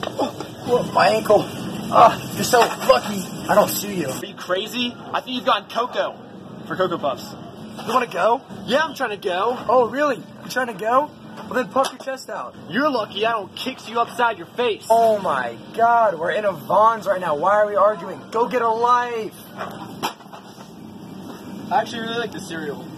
Whoa, my ankle. You're so lucky I don't sue you. Are you crazy? I think you've gotten Cocoa for Cocoa Puffs. You want to go? Yeah, I'm trying to go. Oh, really? You trying to go? Well, then puff your chest out. You're lucky I don't kick you upside your face. Oh, my God. We're in a Vons right now. Why are we arguing? Go get a life. I actually really like the cereal.